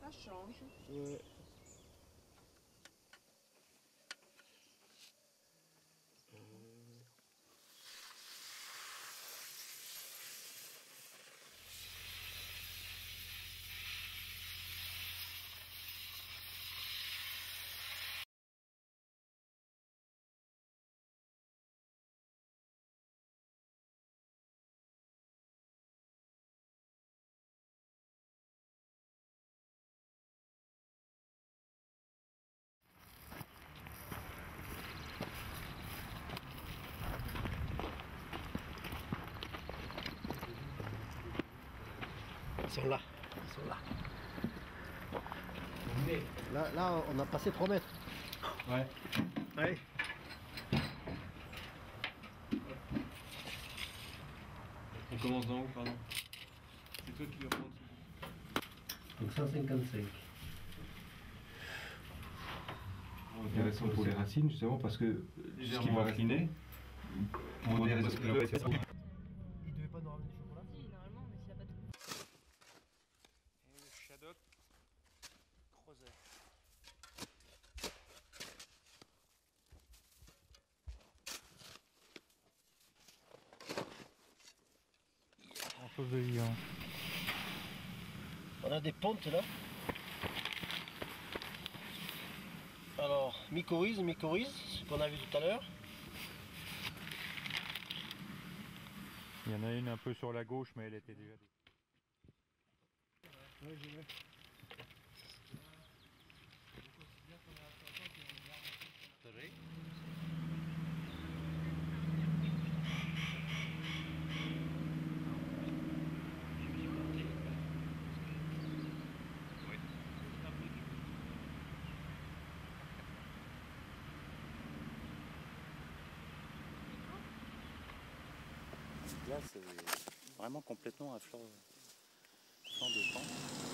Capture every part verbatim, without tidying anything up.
Ça change. Ouais. Ils sont là, ils sont là. Là, là on a passé trois mètres. Ouais. Ouais. On commence d'en haut, pardon. C'est toi qui remontes. Donc cent cinquante-cinq. Intéressant pour les racines justement parce que ce qui va incliner pour des raisons. Il devait pas nous ramener du chocolat? Si, normalement, mais s'il a pas de... Et le Shadok Creuset. En chose de vie, hein. On a des pontes là. Alors, mycorhize, mycorhize, ce qu'on a vu tout à l'heure. Il y en a une un peu sur la gauche, mais elle était déjà... Oui, je vais. Là, c'est vraiment complètement un flanc, flanc de pente.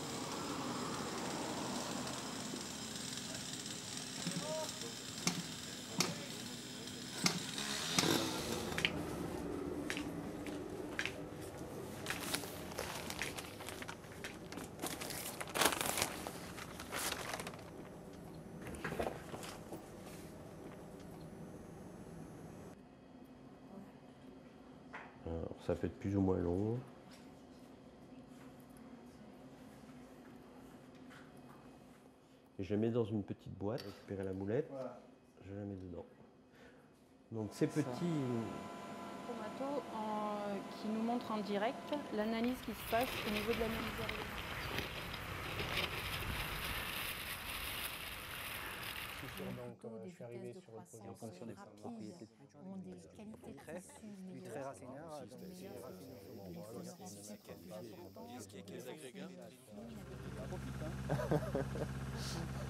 Alors, ça peut être plus ou moins long. Et je la mets dans une petite boîte, récupérer la moulette, voilà. Je la mets dedans. Donc ces petits... Chromato en, qui nous montre en direct l'analyse qui se passe au niveau de l'analyse. Donc, euh, je suis arrivé sur le projet en fonction des propriétés ont des qualités de tissu meilleures, très racinaire, donc des meilleures ce qui est agrégats.